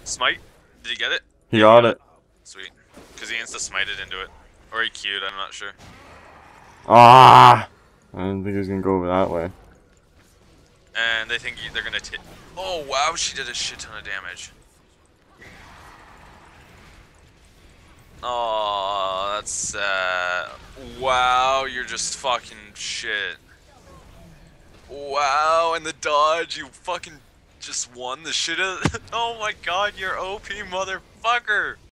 Smite? Did he get it? He got it. Sweet. Because he insta-smited into it. Or he Q'd, I'm not sure. Ah! I didn't think he was gonna go over that way. And they think they're gonna oh wow, she did a shit ton of damage. Oh, that's sad. Wow, you're just fucking shit. Wow, and the dodge, you fucking just won the shit out. Oh my god, you're OP, motherfucker.